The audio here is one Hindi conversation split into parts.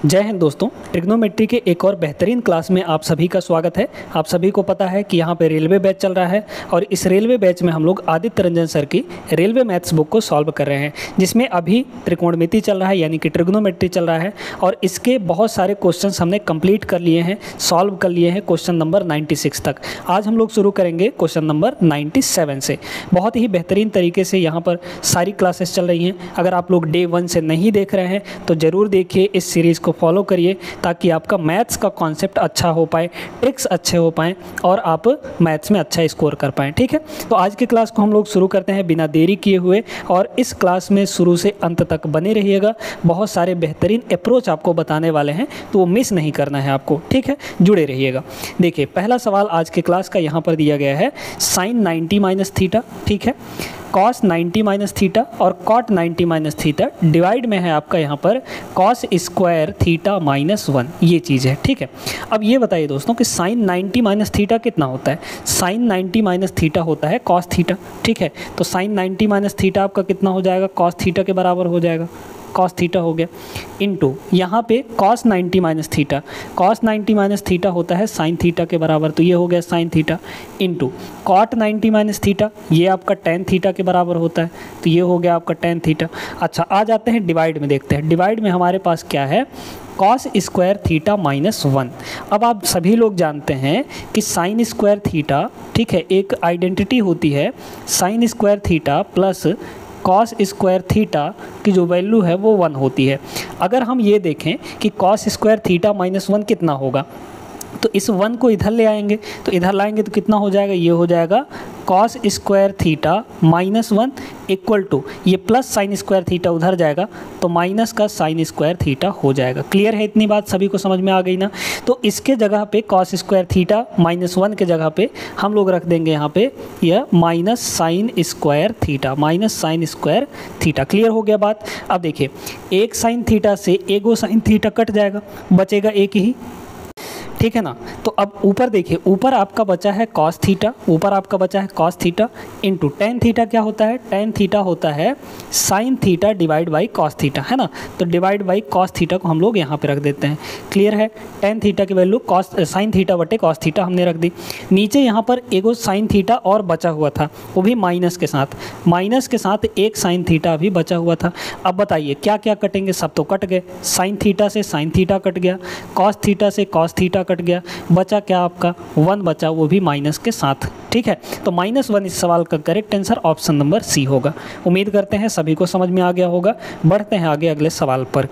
जय हिंद दोस्तों, ट्रिग्नोमेट्री के एक और बेहतरीन क्लास में आप सभी का स्वागत है। आप सभी को पता है कि यहाँ पे रेलवे बैच चल रहा है और इस रेलवे बैच में हम लोग आदित्य रंजन सर की रेलवे मैथ्स बुक को सॉल्व कर रहे हैं, जिसमें अभी त्रिकोणमिति चल रहा है यानी कि ट्रिग्नोमेट्री चल रहा है और इसके बहुत सारे क्वेश्चंस हमने कंप्लीट कर लिए हैं, सॉल्व कर लिए हैं क्वेश्चन नंबर 96 तक। आज हम लोग शुरू करेंगे क्वेश्चन नंबर 97 से। बहुत ही बेहतरीन तरीके से यहाँ पर सारी क्लासेस चल रही हैं। अगर आप लोग डे 1 से नहीं देख रहे हैं तो ज़रूर देखिए, इस सीरीज़ को फॉलो करिए ताकि आपका मैथ्स का कॉन्सेप्ट अच्छा हो पाए, ट्रिक्स अच्छे हो पाएँ और आप मैथ्स में अच्छा स्कोर कर पाएँ। ठीक है, तो आज की क्लास को हम लोग शुरू करते हैं बिना देरी किए हुए और इस क्लास में शुरू से अंत तक बने रहिएगा। बहुत सारे बेहतरीन अप्रोच आपको बताने वाले हैं तो वो मिस नहीं करना है आपको। ठीक है, जुड़े रहिएगा। देखिए, पहला सवाल आज के क्लास का यहाँ पर दिया गया है साइन 90 माइनस थीटा, ठीक है, कॉस 90 माइनस थीटा और कॉट 90 माइनस थीटा डिवाइड में है आपका यहाँ पर कॉस स्क्वायर थीटा माइनस 1, ये चीज़ है। ठीक है, अब ये बताइए दोस्तों कि साइन 90 माइनस थीटा कितना होता है। साइन 90 माइनस थीटा होता है कॉस थीटा। ठीक है, तो साइन 90 माइनस थीटा आपका कितना हो जाएगा, कॉस थीटा के बराबर हो जाएगा, कॉस थीटा हो गया, इनटू यहाँ पे cos 90 minus theta, cos 90 minus theta होता है साइन थीटा के बराबर, तो ये हो गया sine theta, into cot 90 minus theta, ये आपका टेन थीटा के बराबर होता है, तो ये हो गया आपका टेन थीटा। अच्छा, आ जाते हैं डिवाइड में, देखते हैं डिवाइड में हमारे पास क्या है, कॉस स्क्वायर थीटा माइनस 1। अब आप सभी लोग जानते हैं कि साइन स्क्वायर थीटा, ठीक है, एक आइडेंटिटी होती है sine square theta plus cos square theta की जो वैल्यू है वो 1 होती है। अगर हम ये देखें कि कॉस स्क्वायर थीटा माइनस 1 कितना होगा, तो इस 1 को इधर ले आएंगे, तो इधर लाएंगे तो कितना हो जाएगा, ये हो जाएगा cos square theta minus 1 equal to ये प्लस साइन स्क्वायर थीटा उधर जाएगा तो माइनस का साइन स्क्वायर थीटा हो जाएगा। क्लियर है, इतनी बात सभी को समझ में आ गई ना। तो इसके जगह पे कॉस स्क्वायर थीटा माइनस 1 के जगह पे हम लोग रख देंगे यहाँ पे यह minus sine square theta, minus sine square theta. Clear हो गया बात। अब देखिए, एक साइन थीटा से एगो साइन थीटा कट जाएगा, बचेगा एक ही, ठीक है ना। तो अब ऊपर देखिए, ऊपर आपका बचा है कॉस थीटा, ऊपर आपका बचा है cos theta into tan theta. क्या होता है, टेन थीटा होता है sine theta divide by cos theta, है ना। तो डिवाइड बाई कॉस थीटा को हम लोग यहाँ पे रख देते हैं। क्लियर है, टेन थीटा की वैल्यू कॉस साइन थीटा बटे कॉस थीटा हमने रख दी। नीचे यहाँ पर एगो साइन थीटा और बचा हुआ था, वो भी माइनस के साथ, माइनस के साथ एक साइन थीटा भी बचा हुआ था। अब बताइए क्या क्या कटेंगे, सब तो कट गए। साइन थीटा से साइन थीटा कट गया, कॉस थीटा से कॉस थीटा कट गया, बचा क्या आपका 1 बचा, वो भी माइनस के साथ। ठीक है, तो -1 इस सवाल का correct answer option number C होगा। उम्मीद करते हैं सभी को समझ में आ गया होगा। बढ़ते हैं आगे अगले सवाल पर।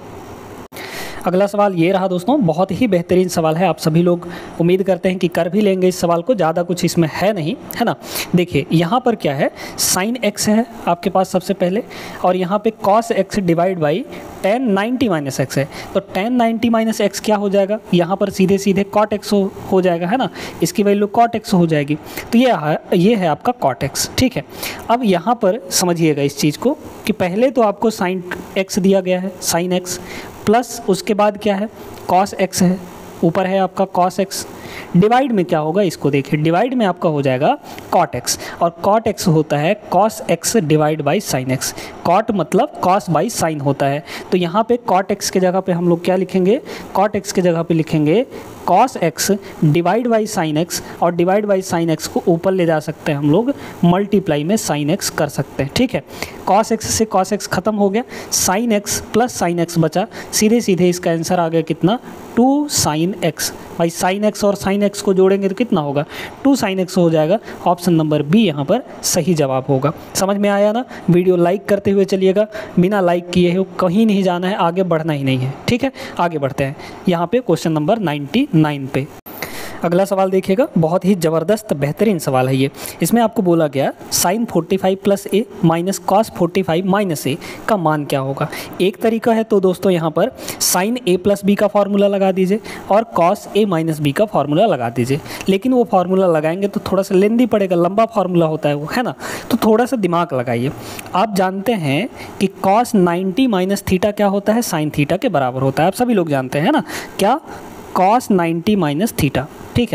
अगला सवाल ये रहा दोस्तों, बहुत ही बेहतरीन सवाल है। आप सभी लोग उम्मीद करते हैं कि कर भी लेंगे इस सवाल को, ज़्यादा कुछ इसमें है नहीं, है ना। देखिए यहाँ पर क्या है, साइन एक्स है आपके पास सबसे पहले और यहाँ पे cos X divide by tan 90 minus X है। तो टेन 90 माइनस एक्स क्या हो जाएगा, यहाँ पर सीधे सीधे कॉट एक्स हो जाएगा, है ना। इसकी वैल्यू कॉट एक्स हो जाएगी, तो ये है आपका कॉट एक्स। ठीक है, अब यहाँ पर समझिएगा इस चीज़ को कि पहले तो आपको साइन एक्स दिया गया है, साइन एक्स प्लस उसके बाद क्या है, कॉस एक्स है, ऊपर है आपका कॉस एक्स। डिवाइड में क्या होगा, इसको देखिए, डिवाइड में आपका हो जाएगा कॉट एक्स और कॉट एक्स होता है cos X divide by sine X. Cot मतलब कॉस बाई साइन होता है, तो यहाँ पे कॉट एक्स के जगह पे हम लोग क्या लिखेंगे, कॉट एक्स के जगह पे लिखेंगे cos X divide by sine X और डिवाइड बाई साइन एक्स को ऊपर ले जा सकते हैं हम लोग, मल्टीप्लाई में साइन एक्स कर सकते हैं। ठीक है, कॉस एक्स से कॉस एक्स खत्म हो गया, sine X plus sine X बचा, सीधे सीधे इसका आंसर आ गया कितना, 2 साइन एक्स। भाई साइन एक्स और साइन एक्स को जोड़ेंगे तो कितना होगा, 2 साइन एक्स हो जाएगा। ऑप्शन नंबर बी यहाँ पर सही जवाब होगा। समझ में आया ना। वीडियो लाइक करते हुए चलिएगा, बिना लाइक किए हो कहीं नहीं जाना है, आगे बढ़ना ही नहीं है। ठीक है, आगे बढ़ते हैं यहाँ पे क्वेश्चन नंबर 99 पे। अगला सवाल देखिएगा, बहुत ही ज़बरदस्त बेहतरीन सवाल है ये। इसमें आपको बोला गया sine 45 plus A minus cos 45 minus A का मान क्या होगा। एक तरीका है तो दोस्तों यहाँ पर साइन ए प्लस बी का फार्मूला लगा दीजिए और कॉस ए माइनस बी का फार्मूला लगा दीजिए, लेकिन वो फार्मूला लगाएंगे तो थोड़ा सा लेंदी पड़ेगा, लंबा फार्मूला होता है वो, है ना। तो थोड़ा सा दिमाग लगाइए। आप जानते हैं कि कॉस 90 माइनस थीटा क्या होता है, साइन थीटा के बराबर होता है। आप सभी लोग जानते हैं ना क्या, कॉस 90 माइनस थीटा। ठीक है,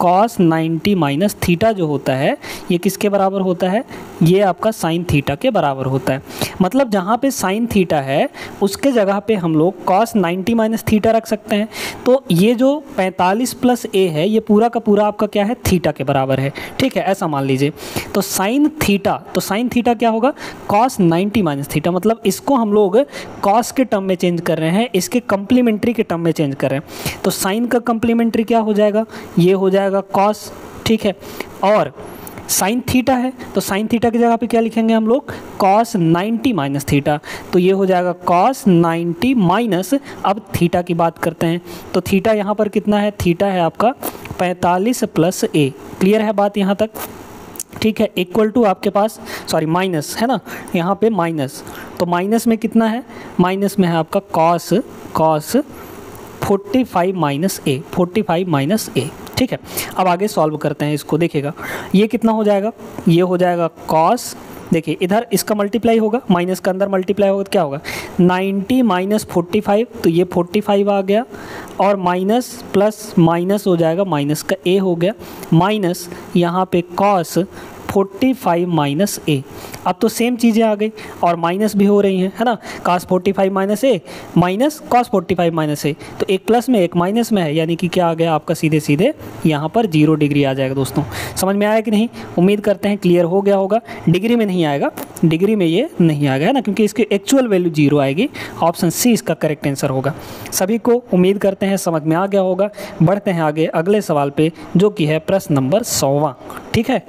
कॉस 90 माइनस थीटा जो होता है ये किसके बराबर होता है, ये आपका साइन थीटा के बराबर होता है। मतलब जहाँ पे साइन थीटा है उसके जगह पे हम लोग कॉस 90 माइनस थीटा रख सकते हैं। तो ये जो 45 प्लस ए है ये पूरा का पूरा आपका क्या है, थीटा के बराबर है। ठीक है, ऐसा मान लीजिए। तो साइन थीटा क्या होगा, कॉस 90 माइनस थीटा। मतलब इसको हम लोग कॉस के टर्म में चेंज कर रहे हैं, इसके कंप्लीमेंट्री के टर्म में चेंज कर रहे हैं। तो साइन का कंप्लीमेंट्री क्या हो जाएगा, ये हो जाएगा कॉस। ठीक है, और साइन थीटा है तो साइन थीटा की जगह पे क्या लिखेंगे हम लोग, कॉस 90 माइनस थीटा। तो ये हो जाएगा कॉस 90 माइनस, अब थीटा की बात करते हैं तो थीटा यहाँ पर कितना है, थीटा है आपका 45 प्लस ए। क्लियर है बात यहाँ तक? ठीक है, इक्वल टू आपके पास माइनस है ना, यहाँ पे माइनस। तो माइनस में कितना है, माइनस में है आपका कॉस 45 माइनस ए। ठीक है, अब आगे सॉल्व करते हैं इसको। देखिएगा ये कितना हो जाएगा, ये हो जाएगा कॉस, देखिए इधर इसका मल्टीप्लाई होगा, माइनस का अंदर मल्टीप्लाई होगा तो क्या होगा 90 माइनस 45, तो ये 45 आ गया, और माइनस प्लस माइनस हो जाएगा, माइनस का ए हो गया, माइनस यहाँ पे कॉस 45 माइनस ए। अब तो सेम चीज़ें आ गई और माइनस भी हो रही हैं, है ना, cos 45 minus A minus cos 45 minus A. तो एक प्लस में एक माइनस में है, यानी कि क्या आ गया आपका, सीधे सीधे यहाँ पर 0 डिग्री आ जाएगा। दोस्तों समझ में आया कि नहीं, उम्मीद करते हैं क्लियर हो गया होगा। डिग्री में नहीं आएगा, डिग्री में ये नहीं आएगा, है ना, क्योंकि इसकी एक्चुअल वैल्यू 0 आएगी। ऑप्शन सी इसका करेक्ट आंसर होगा। सभी को उम्मीद करते हैं समझ में आ गया होगा। बढ़ते हैं आगे अगले सवाल पे, जो कि है प्रश्न नंबर 100वां। ठीक है,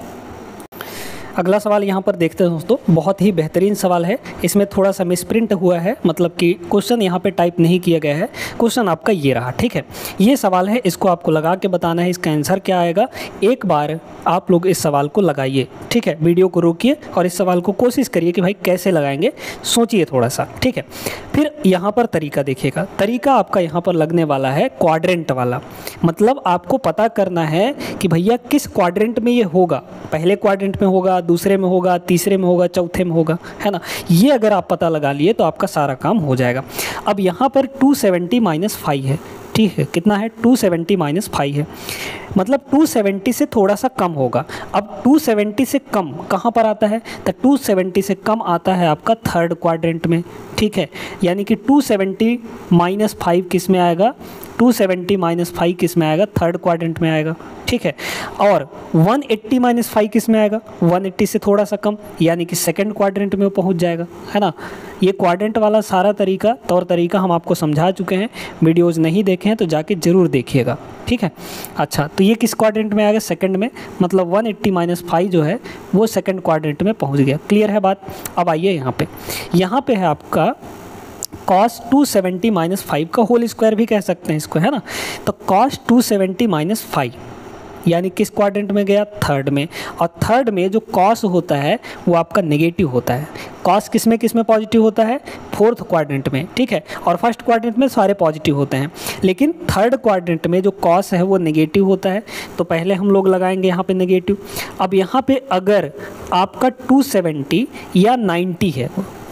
अगला सवाल यहाँ पर देखते हैं दोस्तों, बहुत ही बेहतरीन सवाल है। इसमें थोड़ा सा मिसप्रिंट हुआ है, मतलब कि क्वेश्चन यहाँ पे टाइप नहीं किया गया है। क्वेश्चन आपका ये रहा। ठीक है, ये सवाल है, इसको आपको लगा के बताना है इसका आंसर क्या आएगा। एक बार आप लोग इस सवाल को लगाइए। ठीक है, वीडियो को रोकिए और इस सवाल को कोशिश करिए कि भाई कैसे लगाएंगे, सोचिए थोड़ा सा। ठीक है, फिर यहाँ पर तरीका देखिएगा। तरीका आपका यहाँ पर लगने वाला है क्वाड्रेंट वाला। मतलब आपको पता करना है कि भैया किस क्वाड्रेंट में ये होगा, पहले क्वाड्रेंट में होगा, दूसरे में होगा, तीसरे में होगा, चौथे में होगा, है ना। ये अगर आप पता लगा लिए तो आपका सारा काम हो जाएगा। अब यहाँ पर 270 माइनस 5 है। ठीक है, कितना है, 270 माइनस 5 है, मतलब 270 से थोड़ा सा कम होगा। अब 270 से कम कहाँ पर आता है, तो 270 से कम आता है आपका थर्ड क्वाड्रेंट में। ठीक है, यानी कि 270 माइनस 5 किस में आएगा, 270 माइनस 5 किस में आएगा, थर्ड क्वाड्रेंट में आएगा। ठीक है, और 180 माइनस 5 किस में आएगा, 180 से थोड़ा सा कम, यानी कि सेकंड क्वाड्रेंट में वो पहुंच जाएगा, है ना। ये क्वाड्रेंट वाला सारा तरीका, तौर तरीका हम आपको समझा चुके हैं। वीडियोज़ नहीं देखे हैं तो जाके ज़रूर देखिएगा। ठीक है, अच्छा, तो ये किस क्वाड्रेंट में आ गया, सेकंड में, मतलब 180 माइनस 5 जो है वो सेकंड क्वाड्रेंट में पहुंच गया। क्लियर है बात? अब आइए यहाँ पे है आपका कॉस 270 माइनस 5 का होल स्क्वायर भी कह सकते हैं इसको, है ना। तो कॉस 270 माइनस 5 यानी किस क्वाड्रेंट में गया, थर्ड में। और थर्ड में जो कॉस होता है वो आपका नेगेटिव होता है। कॉस किस में पॉजिटिव होता है, फोर्थ क्वाड्रेंट में। ठीक है, और फर्स्ट क्वाड्रेंट में सारे पॉजिटिव होते हैं, लेकिन थर्ड क्वाड्रेंट में जो कॉस है वो नेगेटिव होता है। तो पहले हम लोग लगाएंगे यहाँ पे नेगेटिव। अब यहाँ पे अगर आपका 270 या 90 है,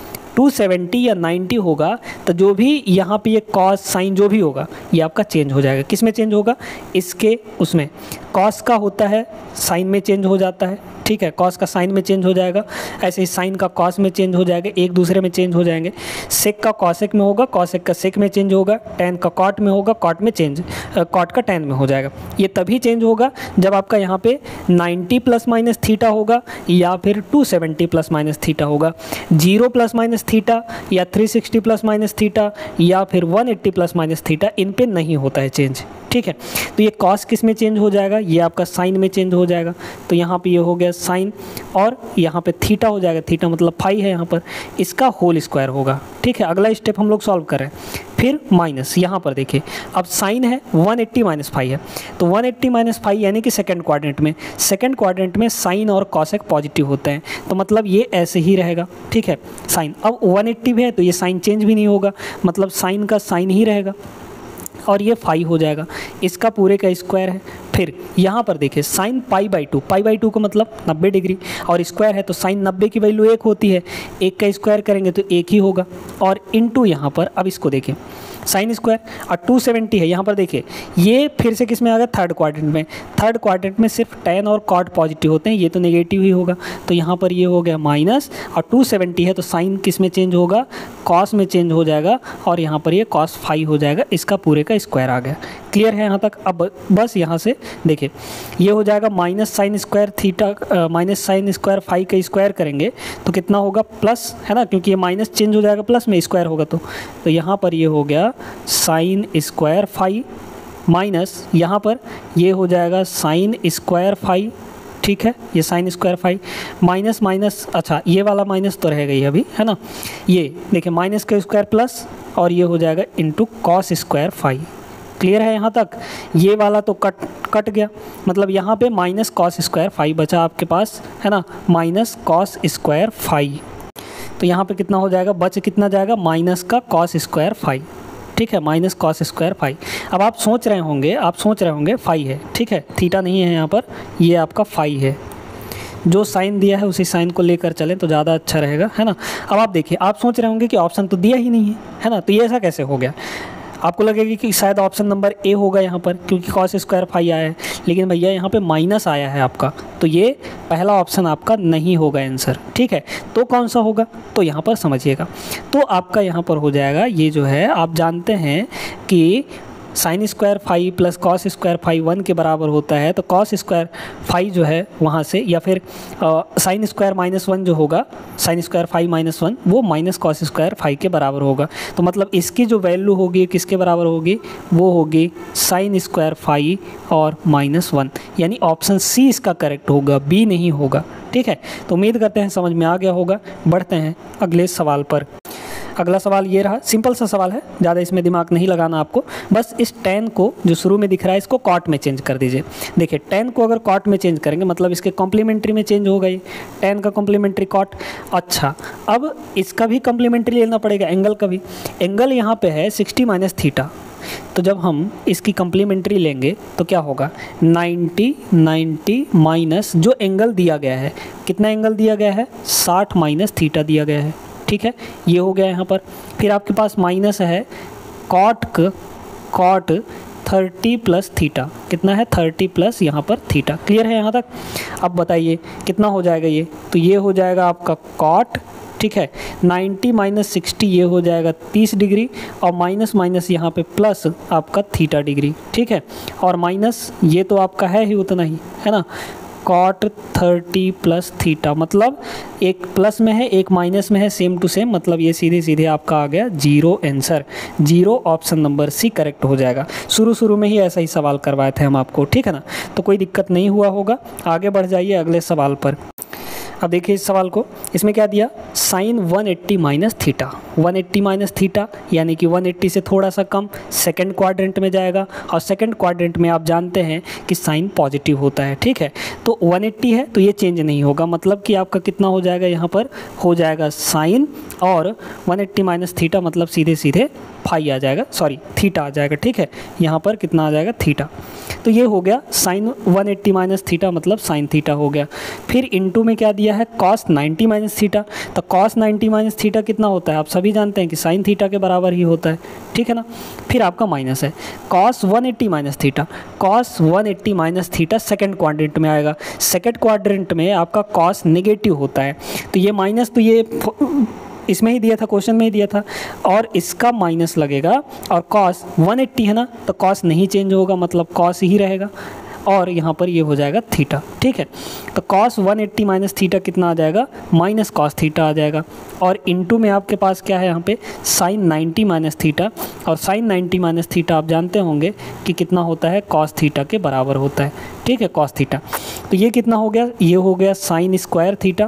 270 या 90 होगा, तो जो भी यहाँ पे ये कॉस साइन जो भी होगा ये आपका चेंज हो जाएगा। किस में चेंज होगा, इसके उसमें कॉस का होता है साइन में चेंज हो जाता है। ठीक है, कॉस का साइन में चेंज हो जाएगा, ऐसे ही साइन का कॉस में चेंज हो जाएगा, एक दूसरे में चेंज हो जाएंगे। सेक का कॉसेक में होगा, कॉसेक का सेक में चेंज होगा, टेन का कॉट में होगा, कॉट में चेंज, कॉट का टेन में हो जाएगा। ये तभी चेंज होगा जब आपका यहाँ पे 90 प्लस माइनस थीटा होगा या फिर 270 प्लस माइनस थीटा होगा, 0 प्लस माइनस थीटा या 360 प्लस माइनस थीटा या फिर 180 प्लस माइनस थीटा, इन पे नहीं होता है चेंज। ठीक है, तो ये कॉस किस में चेंज हो जाएगा, ये आपका साइन में चेंज हो जाएगा। तो यहाँ पे ये हो गया साइन, और यहाँ पे थीटा हो जाएगा, थीटा मतलब फाई है यहाँ पर, इसका होल स्क्वायर होगा। ठीक है, अगला स्टेप हम लोग सॉल्व कर रहे हैं। फिर माइनस, यहाँ पर देखिए अब साइन है 180 माइनस 5 है, तो 180 माइनस 5 यानी कि सेकंड क्वाड्रेंट में साइन और कॉसेक पॉजिटिव होते हैं, तो मतलब ये ऐसे ही रहेगा। ठीक है, साइन अब 180 भी है तो ये साइन चेंज भी नहीं होगा, मतलब साइन का साइन ही रहेगा, और ये 5 हो जाएगा, इसका पूरे का स्क्वायर है। फिर यहाँ पर देखिए साइन पाई बाई टू का मतलब 90 डिग्री, और स्क्वायर है तो साइन 90 की वैल्यू 1 होती है, 1 का स्क्वायर करेंगे तो 1 ही होगा, और इनटू यहाँ पर अब इसको देखिए साइन स्क्वायर, और 270 है यहाँ पर देखिए, ये फिर से किस में आ गया, थर्ड क्वाड्रेंट में। थर्ड क्वाड्रेंट में सिर्फ tan और cot पॉजिटिव होते हैं, ये तो नेगेटिव ही होगा, तो यहाँ पर ये हो गया माइनस, और 270 है तो साइन किस में चेंज होगा, कॉस में चेंज हो जाएगा, और यहाँ पर ये cos फाई हो जाएगा, इसका पूरे का स्क्वायर आ गया। क्लियर है यहाँ तक? अब बस यहाँ से देखिए, ये हो जाएगा minus sine square theta minus sine square phi का स्क्वायर करेंगे तो कितना होगा, प्लस है ना, क्योंकि ये माइनस चेंज हो जाएगा प्लस में, स्क्वायर होगा तो यहाँ पर ये हो गया साइन स्क्वायर फाई, माइनस यहाँ पर ये हो जाएगा साइन स्क्वायर फाई, ठीक है, ये sine square phi, minus minus, अच्छा ये वाला माइनस तो रह गई अभी, है ना, ये देखिए माइनस का स्क्वायर प्लस, और ये हो जाएगा into cos square phi. Clear है यहाँ तक? ये वाला तो कट गया, मतलब यहाँ पे माइनस कॉस स्क्वायर फाई बचा आपके पास, है ना, माइनस कॉस स्क्वायर फाई, तो यहाँ पे कितना हो जाएगा, बच कितना जाएगा, माइनस का कॉस स्क्वायर फाई, ठीक है, माइनस कॉस स्क्वायर फाई। अब आप सोच रहे होंगे फाई है, ठीक है, थीटा नहीं है यहाँ पर, ये आपका फाई है, जो साइन दिया है उसी साइन को लेकर चलें तो ज़्यादा अच्छा रहेगा, है ना। अब आप देखिए, आप सोच रहे होंगे कि ऑप्शन तो दिया ही नहीं है ना, तो ये ऐसा कैसे हो गया, आपको लगेगा कि शायद ऑप्शन नंबर ए होगा यहाँ पर, क्योंकि कॉस स्क्वायर फाई आया है, लेकिन भैया यहाँ पे माइनस आया है आपका, तो ये पहला ऑप्शन आपका नहीं होगा आंसर, ठीक है। तो कौन सा होगा, तो यहाँ पर समझिएगा, तो आपका यहाँ पर हो जाएगा, ये जो है आप जानते हैं कि sine square phi plus cos square phi 1 के बराबर होता है, तो कॉस स्क्वायर फाई जो है वहाँ से, या फिर साइन स्क्वायर माइनस 1 जो होगा, साइन स्क्वायर फाई माइनस 1 वो माइनस कॉस स्क्वायर फाई के बराबर होगा, तो मतलब इसकी जो वैल्यू होगी किसके बराबर होगी, वो होगी साइन स्क्वायर फाई और माइनस 1, यानी ऑप्शन सी इसका करेक्ट होगा, बी नहीं होगा, ठीक है। तो उम्मीद करते हैं समझ में आ गया होगा। बढ़ते हैं अगले सवाल पर। अगला सवाल ये रहा, सिंपल सा सवाल है, ज़्यादा इसमें दिमाग नहीं लगाना आपको, बस इस tan को जो शुरू में दिख रहा है इसको cot में चेंज कर दीजिए। देखिए tan को अगर cot में चेंज करेंगे मतलब इसके कॉम्प्लीमेंट्री में चेंज होगा, ये tan का कॉम्प्लीमेंट्री cot। अच्छा, अब इसका भी कॉम्प्लीमेंट्री लेना पड़ेगा, एंगल का भी। एंगल यहाँ पे है 60 माइनस थीटा, तो जब हम इसकी कॉम्प्लीमेंट्री लेंगे तो क्या होगा, 90 माइनस जो एंगल दिया गया है, कितना एंगल दिया गया है, 60 माइनस थीटा दिया गया है, ठीक है, ये हो गया यहाँ पर। फिर आपके पास माइनस है कॉट 30 प्लस थीटा, कितना है 30 प्लस यहाँ पर थीटा। क्लियर है यहाँ तक? अब बताइए कितना हो जाएगा ये, तो ये हो जाएगा आपका कॉट, ठीक है, 90 माइनस 60 ये हो जाएगा 30 डिग्री, और माइनस माइनस यहाँ पे प्लस आपका थीटा डिग्री, ठीक है, और माइनस ये तो आपका है ही उतना ही, है ना, कॉट 30 प्लस थीटा, मतलब एक प्लस में है एक माइनस में है, सेम टू सेम, मतलब ये सीधे सीधे आपका आ गया 0 answer, 0 option number C correct हो जाएगा। शुरू में ही ऐसा ही सवाल करवाए थे हम आपको, ठीक है ना, तो कोई दिक्कत नहीं हुआ होगा। आगे बढ़ जाइए अगले सवाल पर। अब देखिए इस सवाल को, इसमें क्या दिया, sine 180 minus theta, 180 minus theta यानी कि 180 से थोड़ा सा कम, सेकंड क्वाड्रेंट में जाएगा, और सेकंड क्वाड्रेंट में आप जानते हैं कि साइन पॉजिटिव होता है, ठीक है। तो 180 है तो ये चेंज नहीं होगा, मतलब कि आपका कितना हो जाएगा, यहाँ पर हो जाएगा साइन, और 180 माइनस थीटा मतलब सीधे सीधे फाई आ जाएगा, सॉरी थीटा आ जाएगा, ठीक है, यहाँ पर कितना आ जाएगा, थीटा। तो ये हो गया साइन 180 माइनस थीटा मतलब साइन थीटा हो गया। फिर इनटू में क्या दिया है, कॉस 90 माइनस थीटा, तो कॉस 90 माइनस थीटा कितना होता है, आप सभी जानते हैं कि साइन थीटा के बराबर ही होता है, ठीक है ना। फिर आपका माइनस है cos 180 minus theta, cos 180 minus theta second quadrant में आएगा, सेकेंड क्वाड्रेंट में आपका कॉस नेगेटिव होता है, तो ये माइनस तो ये इसमें ही दिया था, क्वेश्चन में ही दिया था, और इसका माइनस लगेगा, और कॉस 180 है ना, तो कॉस नहीं चेंज होगा, मतलब कॉस ही रहेगा, और यहाँ पर ये हो जाएगा थीटा, ठीक है। तो कॉस 180 माइनस थीटा कितना आ जाएगा, माइनस कॉस थीटा आ जाएगा, और इनटू में आपके पास क्या है यहाँ पे, साइन 90 माइनस थीटा, और साइन 90 माइनस थीटा आप जानते होंगे कि कितना होता है, कॉस थीटा के बराबर होता है, ठीक है, कॉस थीटा। तो ये कितना हो गया, ये हो गया साइन स्क्वायर थीटा,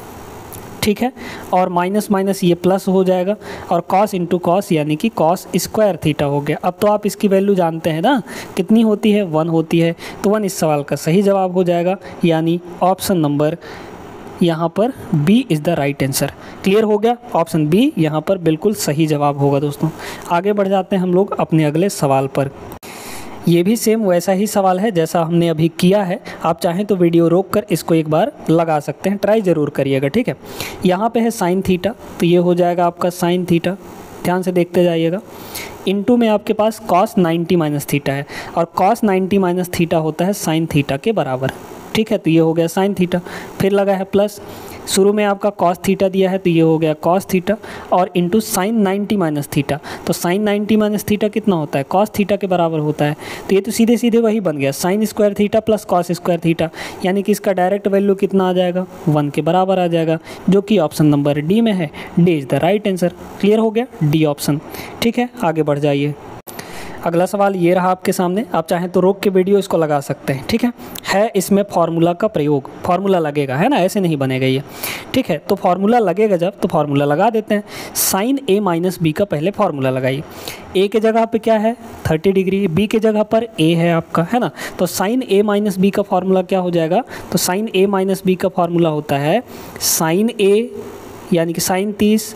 ठीक है, और माइनस माइनस ये प्लस हो जाएगा, और कॉस इंटू कॉस यानी कि कॉस स्क्वायर थीटा हो गया। अब तो आप इसकी वैल्यू जानते हैं ना, कितनी होती है, 1 होती है, तो 1 इस सवाल का सही जवाब हो जाएगा, यानी ऑप्शन नंबर यहाँ पर B is the right answer. Clear हो गया, ऑप्शन बी यहाँ पर बिल्कुल सही जवाब होगा दोस्तों। आगे बढ़ जाते हैं हम लोग अपने अगले सवाल पर। ये भी सेम वैसा ही सवाल है जैसा हमने अभी किया है, आप चाहें तो वीडियो रोक कर इसको एक बार लगा सकते हैं, ट्राई ज़रूर करिएगा, ठीक है। यहाँ पे है साइन थीटा, तो ये हो जाएगा आपका साइन थीटा, ध्यान से देखते जाइएगा। इनटू में आपके पास cos 90 माइनस थीटा है और cos 90 माइनस थीटा होता है sin थीटा के बराबर। ठीक है, तो ये हो गया sin थीटा, फिर लगा है प्लस, शुरू में आपका cos थीटा दिया है तो ये हो गया cos थीटा और इंटू sin 90 माइनस थीटा। तो sin 90 माइनस थीटा कितना होता है, cos थीटा के बराबर होता है। तो ये तो सीधे सीधे वही बन गया sin square theta plus cos square theta, यानी कि इसका डायरेक्ट वैल्यू कितना आ जाएगा, 1 के बराबर आ जाएगा, जो कि ऑप्शन नंबर डी में है। D is the right answer. Clear हो गया डी ऑप्शन। ठीक है, आगे बढ़ जाइए। अगला सवाल ये रहा आपके सामने, आप चाहें तो रोक के वीडियो इसको लगा सकते हैं। ठीक है इसमें फार्मूला का प्रयोग, फार्मूला लगेगा, है ना, ऐसे नहीं बनेगा ये। ठीक है, तो फार्मूला लगेगा जब, तो फार्मूला लगा देते हैं। साइन ए माइनस बी का पहले फार्मूला लगाइए। ए के जगह पे क्या है 30 डिग्री, बी के जगह पर ए है आपका, है ना। तो साइन ए माइनस बी का फार्मूला क्या हो जाएगा, तो साइन ए माइनस बी का फार्मूला होता है साइन ए यानी कि साइन 30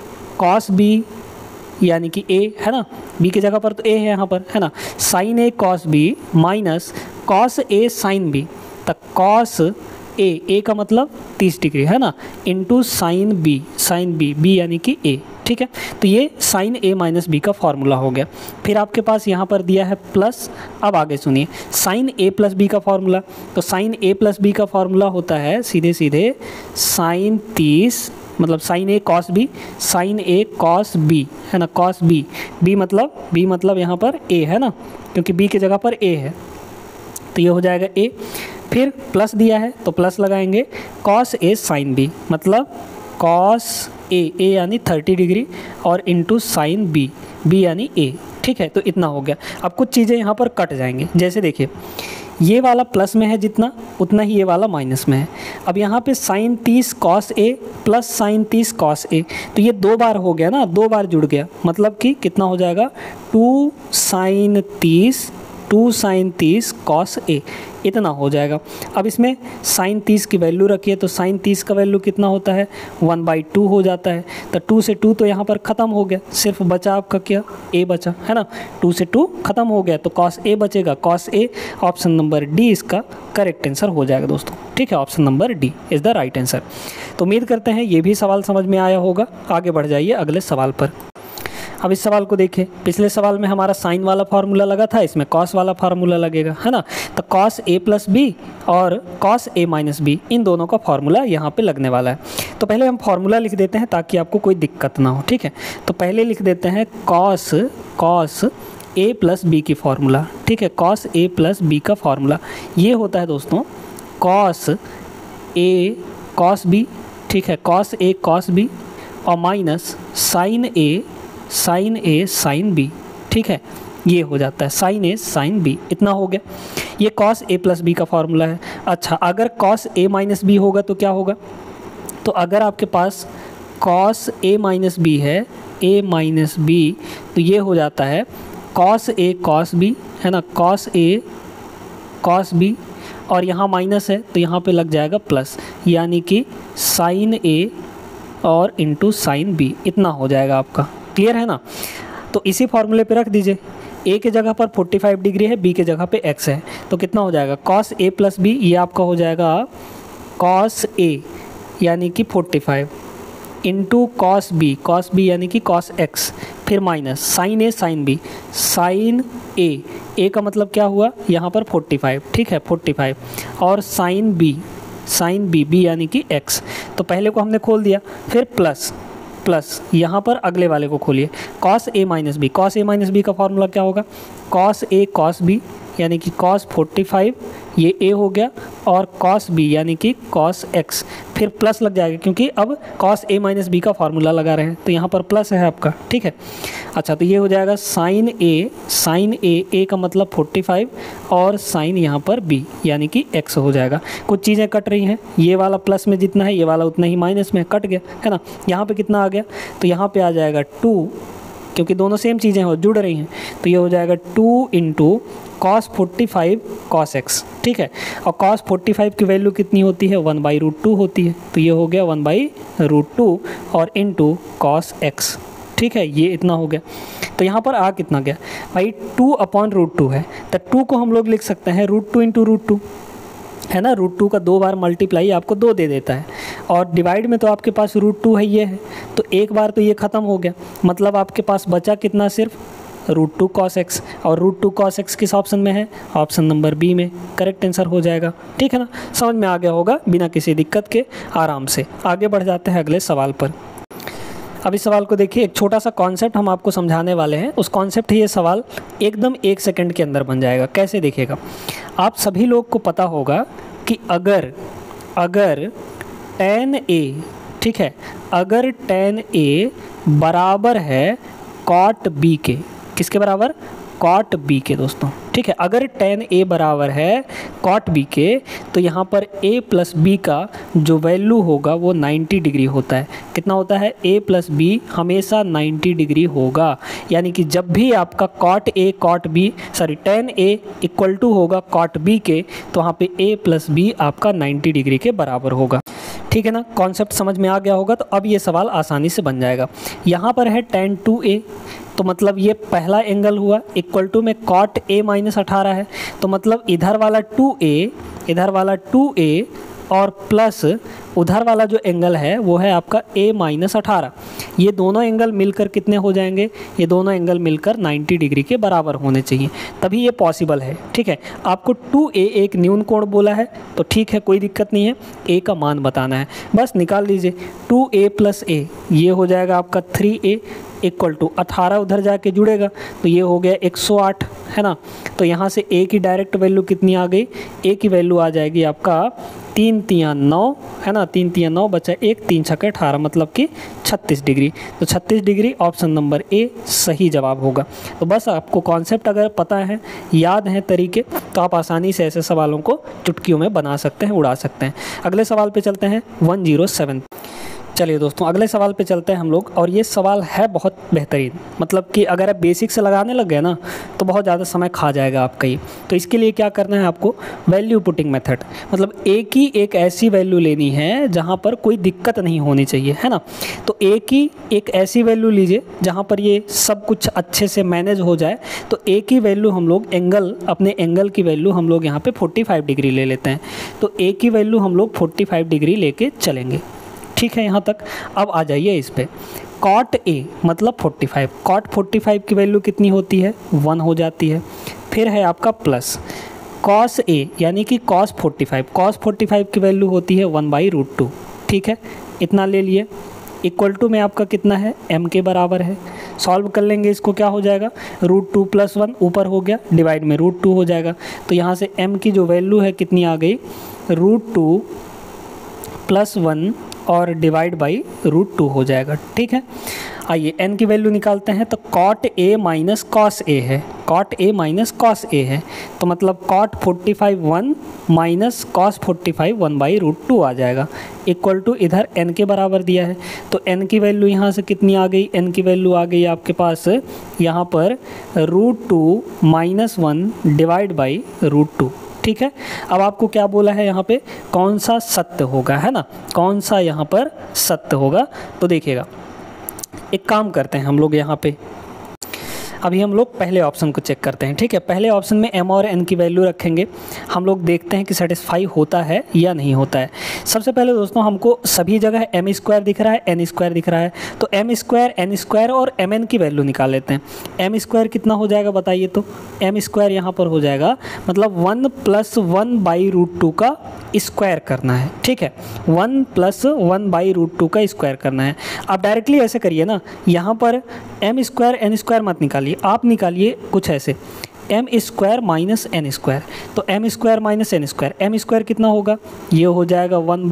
कॉस बी यानी कि a, है ना, b के जगह पर तो a है यहाँ पर, है ना। Sine A cos B minus cos A sine B, तक कॉस ए का मतलब 30 डिग्री, है ना, इंटू साइन बी b यानी कि a। ठीक है, तो ये साइन ए माइनस बी का फार्मूला हो गया। फिर आपके पास यहाँ पर दिया है प्लस। अब आगे सुनिए, साइन ए प्लस बी का फार्मूला, तो साइन ए प्लस बी का फार्मूला होता है सीधे सीधे साइन 30 मतलब sine A cos B, sine A cos B, है ना, कॉस बी मतलब यहाँ पर ए, है ना, क्योंकि बी की जगह पर ए है, तो ये हो जाएगा ए। फिर प्लस दिया है तो प्लस लगाएंगे, कॉस ए साइन बी मतलब कॉस ए यानी 30 डिग्री और इंटू साइन बी यानी ए। ठीक है, तो इतना हो गया। अब कुछ चीज़ें यहाँ पर कट जाएंगे, जैसे देखिए ये वाला प्लस में है जितना, उतना ही ये वाला माइनस में है। अब यहाँ पे sine 30 cos A plus sine 30 cos A, तो ये 2 बार हो गया ना, 2 बार जुड़ गया, मतलब कि कितना हो जाएगा 2 साइन 30 कॉस ए, इतना हो जाएगा। अब इसमें साइन 30 की वैल्यू रखिए, तो साइन 30 का वैल्यू कितना होता है 1/2 हो जाता है। तो 2 से 2 तो यहाँ पर ख़त्म हो गया, सिर्फ बचा आपका क्या ए बचा, है ना, 2 से 2 ख़त्म हो गया, तो कॉस ए बचेगा, cos A. Option number D इसका करेक्ट आंसर हो जाएगा दोस्तों। ठीक है, option number D is the right answer. तो उम्मीद करते हैं ये भी सवाल समझ में आया होगा। आगे बढ़ जाइए अगले सवाल पर। अब इस सवाल को देखिए, पिछले सवाल में हमारा साइन वाला फार्मूला लगा था, इसमें कॉस वाला फार्मूला लगेगा, है ना। तो कॉस ए प्लस बी और कॉस ए माइनस बी, इन दोनों का फार्मूला यहाँ पे लगने वाला है। तो पहले हम फार्मूला लिख देते हैं ताकि आपको कोई दिक्कत ना हो। ठीक है, तो पहले लिख देते हैं कॉस ए प्लस बी की फार्मूला। ठीक है, कॉस ए प्लस बी का फार्मूला ये होता है दोस्तों कॉस ए कॉस बी। ठीक है, कॉस ए कॉस बी और minus sine A sine B. ठीक है, ये हो जाता है साइन ए साइन बी, इतना हो गया। ये कॉस ए प्लस बी का फार्मूला है। अच्छा, अगर कॉस ए माइनस बी होगा तो क्या होगा, तो अगर आपके पास कॉस ए माइनस बी है, ए माइनस बी, तो ये हो जाता है कॉस ए कॉस बी, है ना, कॉस ए कॉस बी, और यहाँ माइनस है तो यहाँ पे लग जाएगा प्लस, यानी कि साइन ए और इंटू साइन बी, इतना हो जाएगा आपका। क्लियर है ना। तो इसी फार्मूले पे रख दीजिए, ए के जगह पर 45 डिग्री है, बी के जगह पे एक्स है, तो कितना हो जाएगा कॉस ए प्लस बी, ये आपका हो जाएगा कॉस ए यानी कि 45 इंटू कॉस बी यानी कि कॉस एक्स, फिर minus sine A sine B, sine A का मतलब क्या हुआ यहाँ पर 45। ठीक है, 45 और साइन बी यानी कि एक्स। तो पहले को हमने खोल दिया, फिर प्लस यहाँ पर अगले वाले को खोलिए, कॉस ए माइनस बी का फार्मूला क्या होगा, कॉस ए कॉस बी यानी कि कॉस 45, ये ए हो गया, और कॉस बी यानी कि कॉस एक्स, फिर प्लस लग जाएगा क्योंकि अब कॉस ए माइनस बी का फार्मूला लगा रहे हैं, तो यहाँ पर प्लस है आपका। ठीक है, अच्छा, तो ये हो जाएगा साइन ए का मतलब 45 और साइन यहाँ पर बी यानी कि एक्स हो जाएगा। कुछ चीज़ें कट रही हैं, ये वाला प्लस में जितना है ये वाला उतना ही माइनस में कट गया, है ना। यहाँ पे कितना आ गया, तो यहाँ पे आ जाएगा 2, क्योंकि दोनों सेम चीज़ें हो जुड़ रही हैं, तो ये हो जाएगा 2 इंटू कॉस 45 कॉस एक्स। ठीक है, और कॉस 45 की वैल्यू कितनी होती है 1/√2 होती है, तो ये हो गया 1/√2 और इंटू कॉस एक्स। ठीक है, ये इतना हो गया। तो यहाँ पर आ कितना गया भाई 2/√2 है, तो 2 को हम लोग लिख सकते हैं √2 इंटू √2, है ना। √2 का 2 बार मल्टीप्लाई आपको 2 दे देता है, और डिवाइड में तो आपके पास √2 है, ये है, तो एक बार तो ये ख़त्म हो गया, मतलब आपके पास बचा कितना, सिर्फ √2 cos x, और √2 cos x किस ऑप्शन में है, ऑप्शन नंबर बी में, करेक्ट आंसर हो जाएगा। ठीक है ना, समझ में आ गया होगा बिना किसी दिक्कत के, आराम से आगे बढ़ जाते हैं अगले सवाल पर। अब इस सवाल को देखिए, एक छोटा सा कॉन्सेप्ट हम आपको समझाने वाले हैं, उस कॉन्सेप्ट ही ये सवाल एकदम 1 सेकंड के अंदर बन जाएगा। कैसे देखिएगा, आप सभी लोग को पता होगा कि अगर tan a, ठीक है, अगर tan a बराबर है cot b के, किसके बराबर, cot b के दोस्तों, ठीक है, अगर tan a बराबर है cot b के, तो यहाँ पर a प्लस b का जो वैल्यू होगा वो 90 डिग्री होता है। कितना होता है, a प्लस b हमेशा 90 डिग्री होगा, यानी कि जब भी आपका tan a इक्वल टू होगा cot b के, तो वहाँ पे a प्लस b आपका 90 डिग्री के बराबर होगा। ठीक है ना, कॉन्सेप्ट समझ में आ गया होगा। तो अब ये सवाल आसानी से बन जाएगा। यहाँ पर है tan 2a, तो मतलब ये पहला एंगल हुआ, इक्वल टू में cot a माइनस 18 है, तो मतलब इधर वाला 2a और प्लस उधर वाला जो एंगल है वो है आपका a माइनस 18। ये दोनों एंगल मिलकर कितने हो जाएंगे, ये दोनों एंगल मिलकर 90 डिग्री के बराबर होने चाहिए, तभी ये पॉसिबल है। ठीक है, आपको 2a एक न्यून कोण बोला है, तो ठीक है, कोई दिक्कत नहीं है, a का मान बताना है, बस निकाल लीजिए। 2a प्लस a ये हो जाएगा आपका 3a इक्वल टू 18 उधर जाके जुड़ेगा, तो ये हो गया 108, है ना। तो यहाँ से a की डायरेक्ट वैल्यू कितनी आ गई, a की वैल्यू आ जाएगी आपका 3 तियां 9, है ना, 3 तियां 9 बचा 1, 3 छक्के 18, मतलब कि 36 डिग्री। तो 36 डिग्री ऑप्शन नंबर ए सही जवाब होगा। तो बस आपको कॉन्सेप्ट अगर पता है, याद है तरीके, तो आप आसानी से ऐसे सवालों को चुटकियों में बना सकते हैं, उड़ा सकते हैं। अगले सवाल पे चलते हैं 107। चलिए दोस्तों, अगले सवाल पे चलते हैं हम लोग, और ये सवाल है बहुत बेहतरीन, मतलब कि अगर आप बेसिक से लगाने लग गए ना तो बहुत ज़्यादा समय खा जाएगा आपका ये। तो इसके लिए क्या करना है आपको, वैल्यू पुटिंग मेथड, मतलब एक ही एक ऐसी वैल्यू लेनी है जहाँ पर कोई दिक्कत नहीं होनी चाहिए, है ना। तो एक ही एक ऐसी वैल्यू लीजिए जहाँ पर ये सब कुछ अच्छे से मैनेज हो जाए। तो एक ही वैल्यू हम लोग अपने एंगल की वैल्यू हम लोग यहाँ पर 45 डिग्री ले लेते हैं। तो एक ही वैल्यू हम लोग 45 डिग्री लेके चलेंगे। ठीक है, यहाँ तक। अब आ जाइए इस पे, cot a मतलब 45, cot 45 की वैल्यू कितनी होती है, 1 हो जाती है। फिर है आपका प्लस cos a यानी कि cos 45 की वैल्यू होती है 1/√2। ठीक है, इतना ले लिए, इक्वल टू में आपका कितना है, m के बराबर है। सॉल्व कर लेंगे इसको, क्या हो जाएगा, √2 + 1 ऊपर हो गया, डिवाइड में √2 हो जाएगा। तो यहाँ से m की जो वैल्यू है कितनी आ गई, √2 + 1 और डिवाइड बाई √2 हो जाएगा। ठीक है, आइए n की वैल्यू निकालते हैं। तो cot a minus cos a है, cot a minus cos a है, तो मतलब cot 45 1 माइनस cos 45 1/√2 आ जाएगा, इक्वल टू इधर n के बराबर दिया है। तो n की वैल्यू यहाँ से कितनी आ गई, n की वैल्यू आ गई आपके पास यहाँ पर √2 - 1 डिवाइड बाई √2। ठीक है, अब आपको क्या बोला है यहाँ पे, कौन सा सत्य होगा, है ना, कौन सा यहाँ पर सत्य होगा। तो देखिएगा, एक काम करते हैं हम लोग यहाँ पे, अभी हम लोग पहले ऑप्शन को चेक करते हैं। ठीक है, पहले ऑप्शन में m और n की वैल्यू रखेंगे, हम लोग देखते हैं कि सेटिस्फाई होता है या नहीं होता है। सबसे पहले दोस्तों हमको सभी जगह m² दिख रहा है, n² दिख रहा है, तो m² n² और mn की वैल्यू निकाल लेते हैं। m² कितना हो जाएगा बताइए, तो m² यहाँ पर हो जाएगा, मतलब 1 + 1/√2 का स्क्वायर करना है। ठीक है, 1 + 1/√2 का स्क्वायर करना है। आप डायरेक्टली ऐसे करिए ना, यहाँ पर m² n² मत निकालिए, आप निकालिए कुछ ऐसे, m² माइनस n²। तो m² माइनस n², m² कितना होगा, ये हो जाएगा 1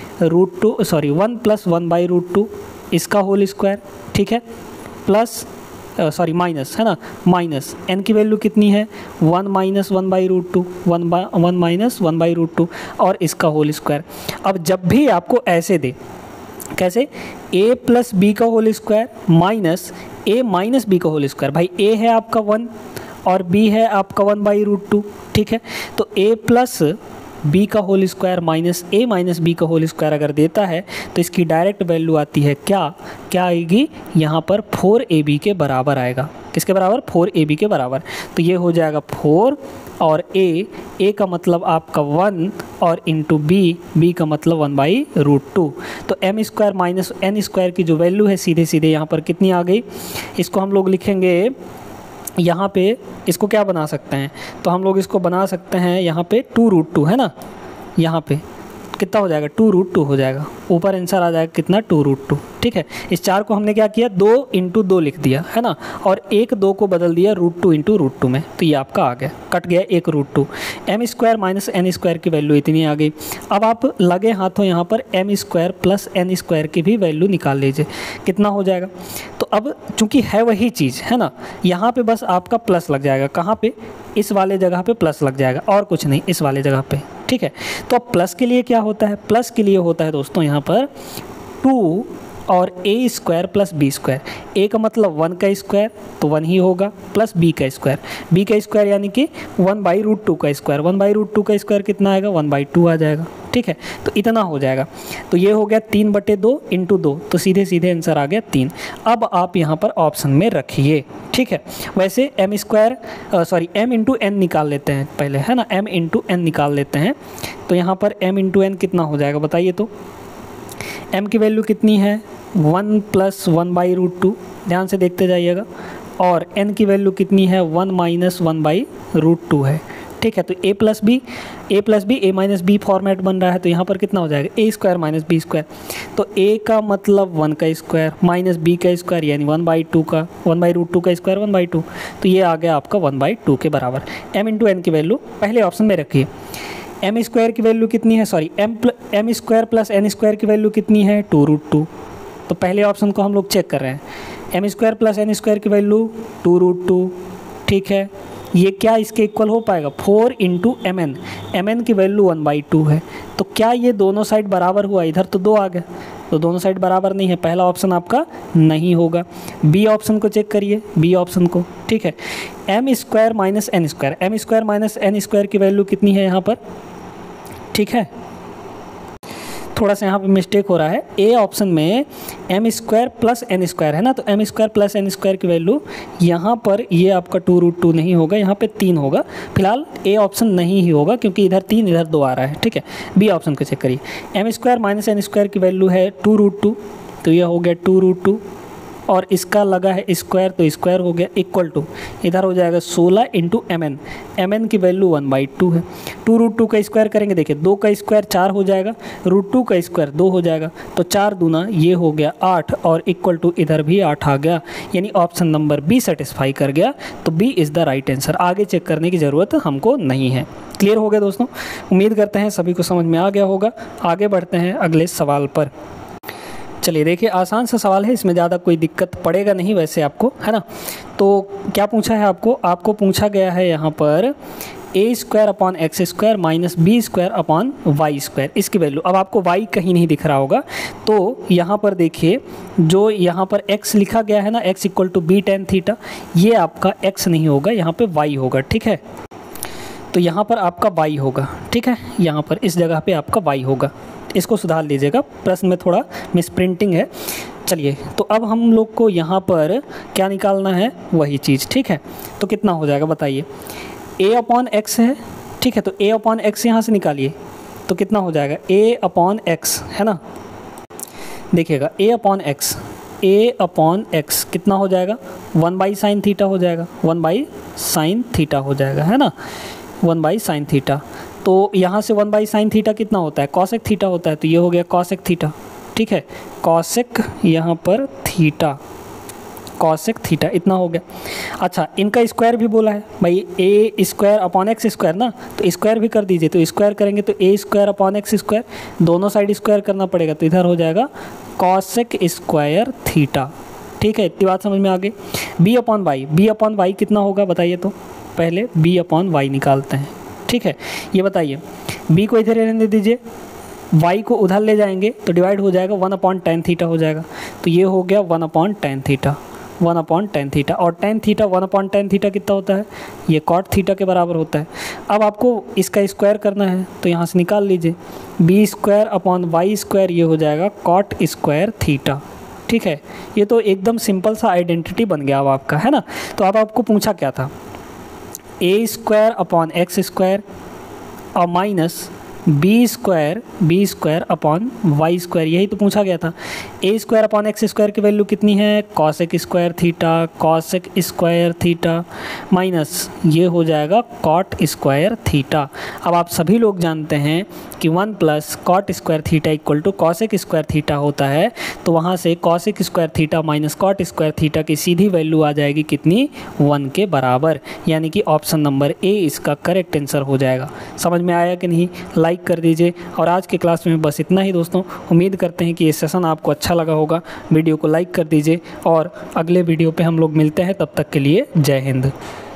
+ 1/√2 इसका होल स्क्वायर। ठीक है, प्लस माइनस, है ना, माइनस n की वैल्यू कितनी है, 1 - 1/√2, 1 - 1/√2 और इसका होल स्क्वायर। अब जब भी आपको ऐसे दे, कैसे, a + b का whole square minus a - b का होल स्क्वायर, भाई a है आपका 1 और b है आपका 1/√2। ठीक है, तो a + बी का होल स्क्वायर माइनस बी का होल स्क्वायर अगर देता है तो इसकी डायरेक्ट वैल्यू आती है क्या आएगी यहाँ पर 4ab के बराबर आएगा। किसके बराबर? 4ab के बराबर। तो ये हो जाएगा 4 और a का मतलब आपका 1 और इंटू b का मतलब 1/√2। तो m square minus n square की जो वैल्यू है सीधे सीधे यहाँ पर कितनी आ गई? इसको हम लोग लिखेंगे यहाँ पे, इसको क्या बना सकते हैं? तो हम लोग इसको बना सकते हैं यहाँ पे 2√2 है ना। यहाँ पे कितना हो जाएगा? 2√2 हो जाएगा। ऊपर आंसर आ जाएगा कितना? 2√2। ठीक है, इस 4 को हमने क्या किया? 2 × 2 लिख दिया है ना, और 1 2 को बदल दिया √2 × √2 में, तो ये आपका आ गया, कट गया 1 √2। m square minus n square की वैल्यू इतनी आ गई। अब आप लगे हाथों यहाँ पर m square plus n square की भी वैल्यू निकाल लीजिए, कितना हो जाएगा? तो अब चूंकि है वही चीज़ है ना, यहाँ पे बस आपका प्लस लग जाएगा। कहाँ पे? इस वाले जगह पे प्लस लग जाएगा, और कुछ नहीं, इस वाले जगह पे। ठीक है, तो अब प्लस के लिए क्या होता है? प्लस के लिए होता है दोस्तों यहाँ पर 2 और a square plus b square. a का मतलब 1 का स्क्वायर तो 1 ही होगा, प्लस b का स्क्वायर यानी कि 1/√2 का स्क्वायर। 1/√2 का स्क्वायर कितना आएगा? 1/2 आ जाएगा। ठीक है, तो इतना हो जाएगा। तो ये हो गया 3/2 × 2, तो सीधे सीधे आंसर आ गया 3। अब आप यहाँ पर ऑप्शन में रखिए। ठीक है, वैसे m × n निकाल लेते हैं पहले, है ना, m × n निकाल लेते हैं। तो यहाँ पर m × n कितना हो जाएगा बताइए? तो m की वैल्यू कितनी है? 1 + 1/√2, ध्यान से देखते जाइएगा। और n की वैल्यू कितनी है? 1 - 1/√2 है। ठीक है, तो a + b a - b format बन रहा है, तो यहाँ पर कितना हो जाएगा? a square minus b square. तो a का मतलब 1 का स्क्वायर माइनस b का स्क्वायर यानी 1/2 का 1/√2 का स्क्वायर 1/2। तो ये आ गया आपका 1/2 के बराबर। m × n की वैल्यू पहले ऑप्शन में रखिए। m स्क्वायर की वैल्यू कितनी है? m square plus n square की वैल्यू कितनी है? 2√2। तो पहले ऑप्शन को हम लोग चेक कर रहे हैं। m square plus n square की वैल्यू 2√2। ठीक है, ये क्या इसके इक्वल हो पाएगा? 4 × mn की वैल्यू 1/2 है। तो क्या ये दोनों साइड बराबर हुआ? इधर तो 2 आ गया, तो दोनों साइड बराबर नहीं है, पहला ऑप्शन आपका नहीं होगा। बी ऑप्शन को चेक करिए, बी ऑप्शन को। ठीक है, m square minus n square की वैल्यू कितनी है यहाँ पर? ठीक है, थोड़ा सा यहाँ पे मिस्टेक हो रहा है। ए ऑप्शन में m square plus n square है ना, तो m square plus n square की वैल्यू यहाँ पर ये आपका 2√2 नहीं होगा, यहाँ पे 3 होगा। फिलहाल ए ऑप्शन नहीं ही होगा क्योंकि इधर 3 इधर 2 आ रहा है। ठीक है, बी ऑप्शन को चेक करिए। m square minus n square की वैल्यू है 2√2, तो ये हो गया 2√2 और इसका लगा है स्क्वायर, तो स्क्वायर हो गया इक्वल टू, इधर हो जाएगा 16 × mn की वैल्यू 1/2 है। 2√2 का स्क्वायर करेंगे, देखिए 2 का स्क्वायर 4 हो जाएगा, √2 का स्क्वायर 2 हो जाएगा, तो 4 दूना ये हो गया 8 और इक्वल टू इधर भी 8 आ गया, यानी ऑप्शन नंबर बी सेटिस्फाई कर गया। तो B is the right answer. आगे चेक करने की ज़रूरत हमको नहीं है। क्लियर हो गया दोस्तों? उम्मीद करते हैं सभी को समझ में आ गया होगा। आगे बढ़ते हैं अगले सवाल पर। चलिए देखिए, आसान सा सवाल है, इसमें ज़्यादा कोई दिक्कत पड़ेगा नहीं वैसे आपको, है ना। तो क्या पूछा है आपको पूछा गया है यहाँ पर a² / x² - b² / y²। इसकी वैल्यू, अब आपको y कहीं नहीं दिख रहा होगा, तो यहाँ पर देखिए जो यहाँ पर x लिखा गया है ना, x = b tan थीटा, ये आपका x नहीं होगा, यहाँ पे y होगा। ठीक है, तो यहाँ पर आपका y होगा। ठीक है, यहाँ पर इस जगह पे आपका y होगा, इसको सुधार लीजिएगा, प्रश्न में थोड़ा मिसप्रिंटिंग है। चलिए, तो अब हम लोग को यहाँ पर क्या निकालना है? वही चीज़। ठीक है, तो कितना हो जाएगा बताइए? a/x है। ठीक है, तो a/x यहाँ से निकालिए, तो कितना हो जाएगा? a/x है ना, देखिएगा a/x कितना हो जाएगा? 1/sin थीटा हो जाएगा, 1/sin थीटा हो जाएगा, है ना, 1/sin थीटा। तो यहाँ से 1/sin थीटा कितना होता है? cosec थीटा होता है, तो ये हो गया cosec थीटा। ठीक है, cosec यहाँ पर थीटा, cosec थीटा इतना हो गया। अच्छा, इनका स्क्वायर भी बोला है भाई, a² / x² ना, तो स्क्वायर भी कर दीजिए। तो स्क्वायर करेंगे तो a² / x², दोनों साइड स्क्वायर करना पड़ेगा, तो इधर हो जाएगा cosec² थीटा। ठीक है, इतनी बात समझ में आ गई। b/y कितना होगा बताइए? तो पहले b/y निकालते हैं। ठीक है, ये बताइए, b को इधर रहने दीजिए, y को उधर ले जाएंगे तो डिवाइड हो जाएगा, 1/tan थीटा हो जाएगा, तो ये हो गया 1/tan थीटा। 1/tan थीटा, और tan थीटा 1/tan थीटा कितना होता है, ये cot थीटा के बराबर होता है। अब आपको इसका स्क्वायर करना है तो यहाँ से निकाल लीजिए, b²/y² ये हो जाएगा cot स्क्वायर थीटा। ठीक है, ये तो एकदम सिंपल सा आइडेंटिटी बन गया अब आपका, है ना। तो अब आपको पूछा क्या था, a²/x² और माइनस b²/y², यही तो पूछा गया था। a²/x² की वैल्यू कितनी है, cosec square theta, cosec square theta minus ये हो जाएगा cot स्क्वायर थीटा। अब आप सभी लोग जानते हैं कि 1 + cot square theta equal to cosec square theta होता है, तो वहाँ से cosec square theta minus cot square theta की सीधी वैल्यू आ जाएगी कितनी, 1 के बराबर, यानी कि ऑप्शन नंबर ए इसका करेक्ट आंसर हो जाएगा। समझ में आया कि नहीं, लाइक कर दीजिए। और आज के क्लास में बस इतना ही दोस्तों, उम्मीद करते हैं कि ये सेशन आपको अच्छा लगा होगा। वीडियो को लाइक कर दीजिए और अगले वीडियो पे हम लोग मिलते हैं, तब तक के लिए जय हिंद।